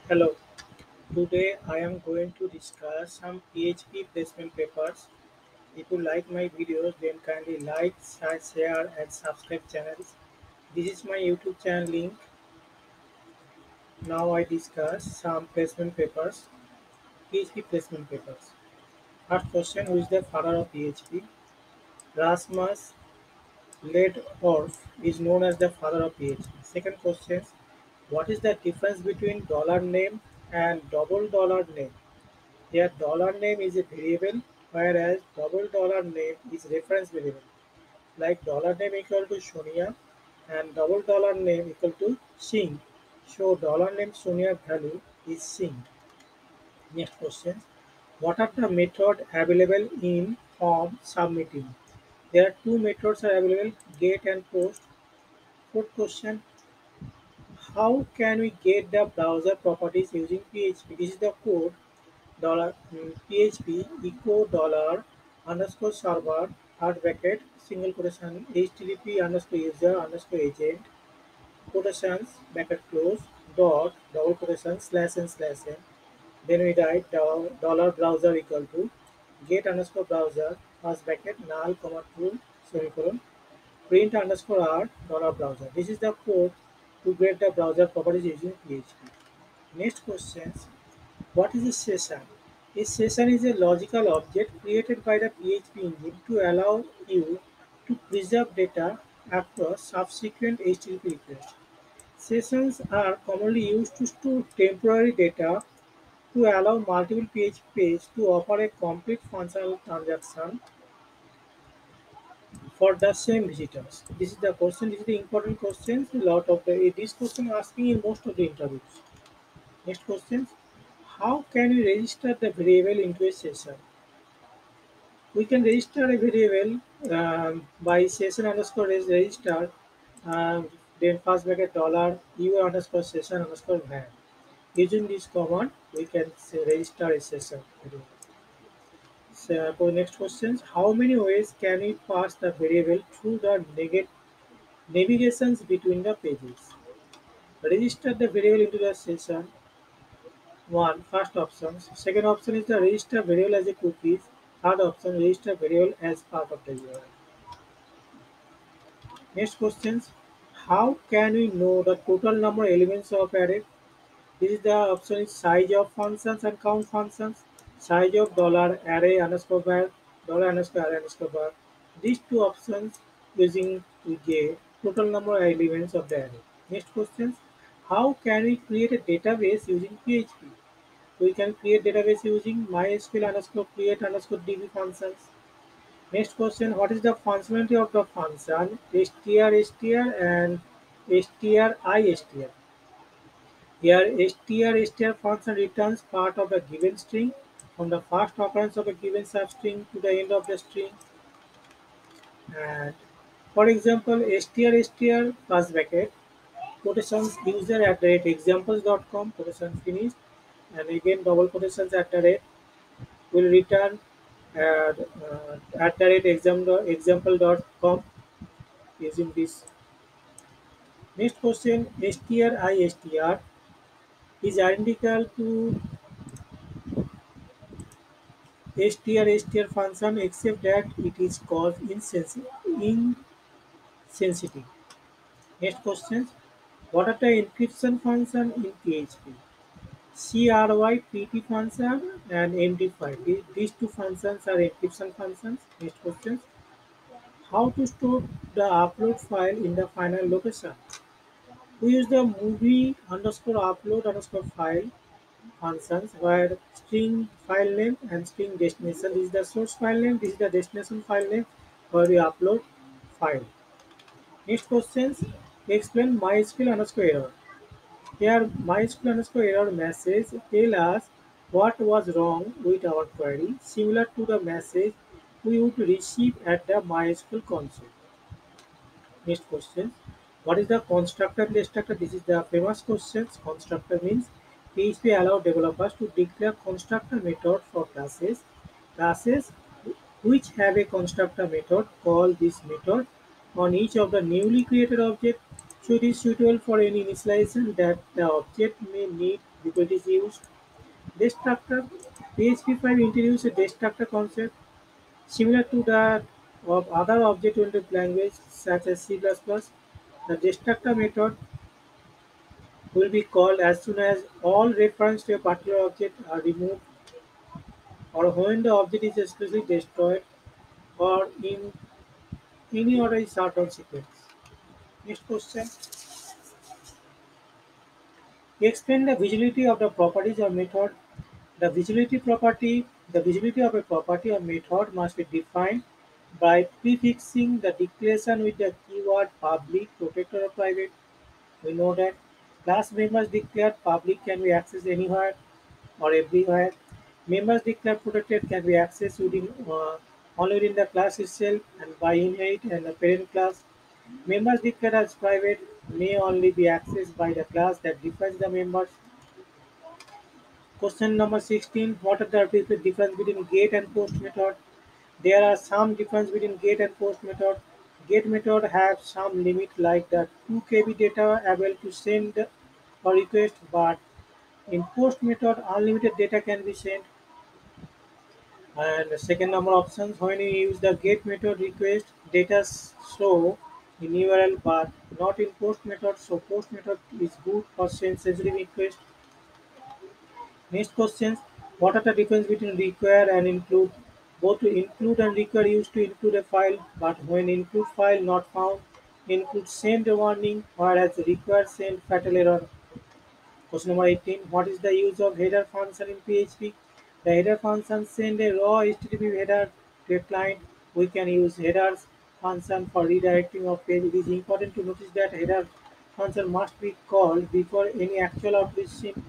Hello, today I am going to discuss some PHP placement papers. If you like my videos, then kindly like, share and subscribe channels. This is my YouTube channel link. Now I discuss some placement papers, PHP placement papers. First question, who is the father of PHP? Rasmus Ledorf is known as the father of PHP. Second question, what is the difference between dollar name and double dollar name? Here dollar name is a variable whereas double dollar name is reference variable. Like dollar name equal to Sonia and double dollar name equal to Singh. So dollar name Sonia value is Singh. Next question. What are the method available in form submitting? There are two methods are available, get and post. Fourth question. How can we get the browser properties using PHP? This is the code $PHP echo dollar underscore server hard bracket single quotation HTTP underscore user underscore agent quotations bracket close dot double quotation slash n. Then we write dollar browser equal to get underscore browser first bracket null comma true semicolon print underscore r dollar browser. This is the code to get the browser properties using PHP. Next questions. What is a session? A session is a logical object created by the PHP engine to allow you to preserve data across subsequent HTTP requests. Sessions are commonly used to store temporary data to allow multiple PHP pages to offer a complete functional transaction for the same visitors. This is the question. This is the important question. A lot of this question asking in most of the interviews. Next question. How can we register the variable into a session? We can register a variable by session underscore register, then first bracket dollar u underscore session underscore var. Using this command, we can register a session. So, for next questions, how many ways can we pass the variable through the navigations between the pages? Register the variable into the session. One, first option. Second option is the register variable as a cookies. Third option, register variable as part of the URL. Next questions. How can we know the total number of elements of array? This is the option is size of functions and count functions. Size of dollar array underscore var, dollar underscore array underscore var. These two options using to get total number of elements of the array. Next questions. How can we create a database using PHP? We can create database using MySQL underscore create underscore DB functions. Next question, what is the functionality of the function str and str? Here str function returns part of the given string from the first occurrence of a given substring to the end of the string. And for example, str plus bracket quotations user at the rate examples.com quotation finished and again double quotations at the rate will return at the rate example.com using this. Next question, str is identical to str function except that it is called insensitive. Next question, what are the encryption function in PHP? CRYPT function and MD5. These two functions are encryption functions. Next question, how to store the upload file in the final location? We use the movie underscore upload underscore file functions where string file name and string destination is the source file name, this is the destination file name where we upload file. Next questions, explain MySQL underscore error. Here MySQL underscore error message tell us what was wrong with our query similar to the message we would receive at the MySQL console. Next question. What is the constructor and destructor? This is the famous questions. Constructor means PHP allow developers to declare constructor method for classes. Classes which have a constructor method call this method on each of the newly created object. So it is suitable for any initialization that the object may need before it is used. Destructor PHP 5 introduced a destructor concept similar to that of other object-oriented languages such as C++. The destructor method will be called as soon as all reference to a particular object are removed or when the object is explicitly destroyed or in any other shutdown sequence. Next question. Explain the visibility of the properties or method. The visibility of a property or method must be defined by prefixing the declaration with the keyword public, protected or private. We know that class members declared public can be accessed anywhere or everywhere. Members declared protected can be accessed only within the class itself and by inherit and the parent class. Members declared as private may only be accessed by the class that defines the members. Question number 16. What are the difference between get and post method? There are some difference between get and post method. Get method have some limit like the 2 KB data able to send or request, but in post method unlimited data can be sent. And the second number options, when you use the get method request data show in URL but not in post method, so post method is good for send sensitive request. Next questions, what are the difference between require and include? Both include and require used to include a file, but when include file not found, include send a warning, whereas require send fatal error. Question number 18, what is the use of header function in PHP? The header function send a raw HTTP header to a client. We can use headers function for redirecting of page. It is important to notice that header function must be called before any actual output is seen.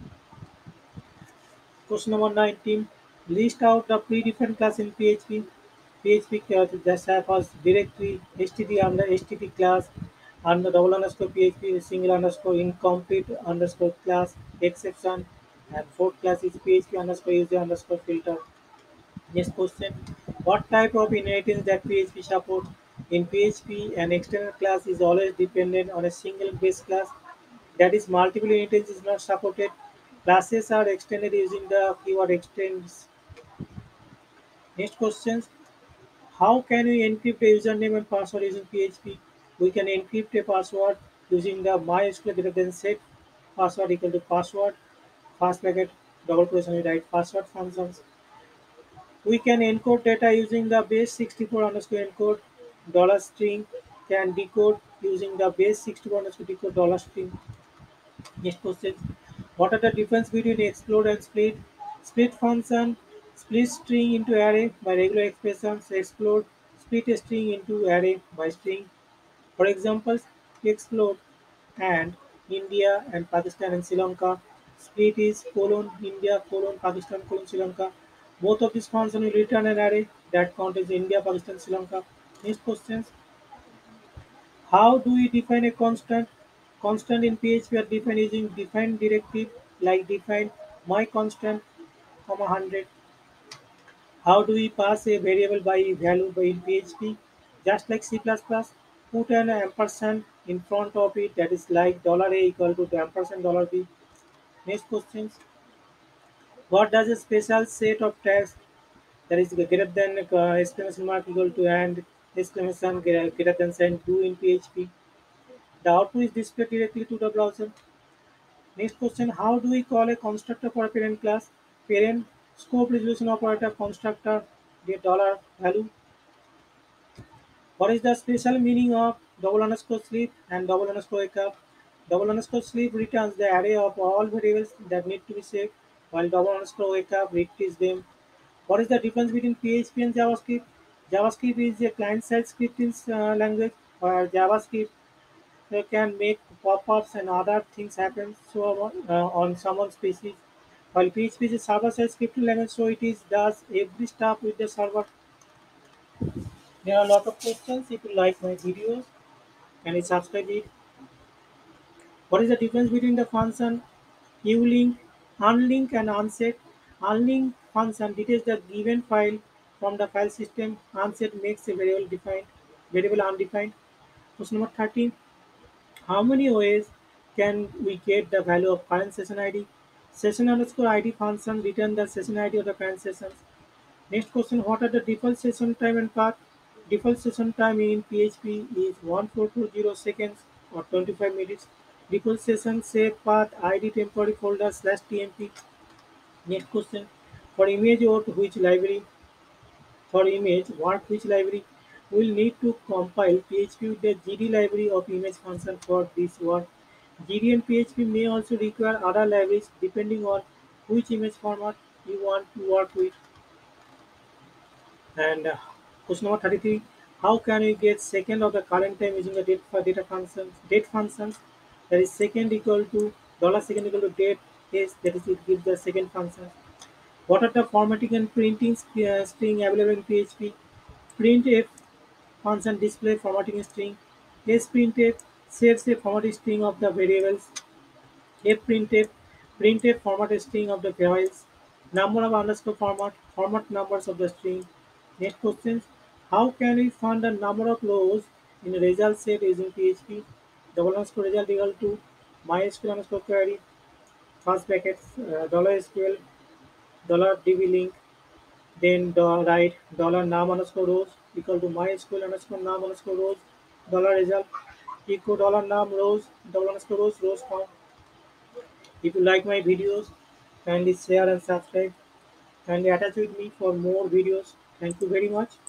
Question number 19. List out the predefined class in PHP. PHP just have as directory HTTP under HTTP class under double underscore PHP single underscore incomplete underscore class exception and fourth class is PHP underscore user underscore filter. Next question. What type of inheritance that PHP support? In PHP, an external class is always dependent on a single base class. That is, multiple inheritance is not supported. Classes are extended using the keyword extends. Next questions. How can we encrypt a username and password using PHP? We can encrypt a password using the MySQL greater than set password equal to password, fast bracket, double question we write password functions. We can encode data using the base 64 underscore encode dollar string can decode using the base 64 underscore decode dollar string. Next question. What are the difference between explode and split? Split function split string into array by regular expressions. Explode split a string into array by string. For example, explode and India and Pakistan and Sri Lanka. Split is colon India colon Pakistan colon Sri Lanka. Both of these functions will return an array that contains India, Pakistan, Sri Lanka. Next questions. How do we define a constant? Constant in PHP are defined using define directive like define my constant, comma 100. How do we pass a variable by value by in PHP? Just like C++, put an ampersand in front of it that is like $a equal to the ampersand $b. Next questions. What does a special set of tags that is greater than exclamation mark equal to and exclamation greater than sign do in PHP? The output is displayed directly to the browser. Next question, how do we call a constructor for a parent class? Parent scope resolution operator constructor the dollar value. What is the special meaning of double underscore sleep and double underscore wake up? Double underscore sleep returns the array of all variables that need to be saved, while double underscore wake up retrieves them. What is the difference between PHP and JavaScript? JavaScript is a client-side scripting language, where JavaScript can make pop-ups and other things happen on someone's PC. While PHP is a server-side scripting language, so it is does every stuff with the server. There are a lot of questions. If you like my videos, can you subscribe it? What is the difference between the function ulink, unlink, and unset? Unlink function details the given file from the file system. Unset makes a variable undefined. Question number 13. How many ways can we get the value of current session ID? Session underscore ID function return the session ID of the current sessions. Next question, what are the default session time and path? Default session time in PHP is 1420 seconds or 25 minutes. Default session save path ID temporary folder slash tmp. Next question, for image work which library? For image work which library? We'll need to compile PHP with the GD library of image function for this work. GD and PHP may also require other libraries depending on which image format you want to work with. And question number 33, how can we get second of the current time using the date for data functions? Date functions, that is second equal to dollar second equal to date is, that is it gives the second function. What are the formatting and printing string available in PHP? Printf function display formatting string. Sprintf saves a formatting string of the variables. Printf format string of the files. Number of underscore format numbers of the string. Next questions. How can we find the number of rows in a result set using PHP? Double underscore result equal to MySQL underscore query, first brackets, dollar SQL, dollar DB link, then write dollar num underscore rows equal to MySQL underscore num underscore rows, dollar result equal dollar num rows, double underscore rows count. If you like my videos, kindly share and subscribe. Kindly attach with me for more videos. Thank you very much.